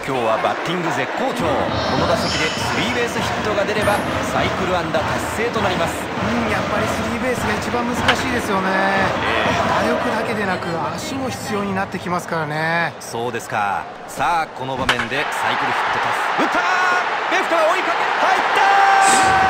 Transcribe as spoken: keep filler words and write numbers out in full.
今日はバッティング絶好調。この打席でスリーベースヒットが出ればサイクル安打達成となります。 うん、やっぱりスリーベースが一番難しいですよね。打力だけでなく足も必要になってきますからね。 そうですか。さあこの場面でサイクルヒット達成。打ったー、レフトが追いかける、入ったー。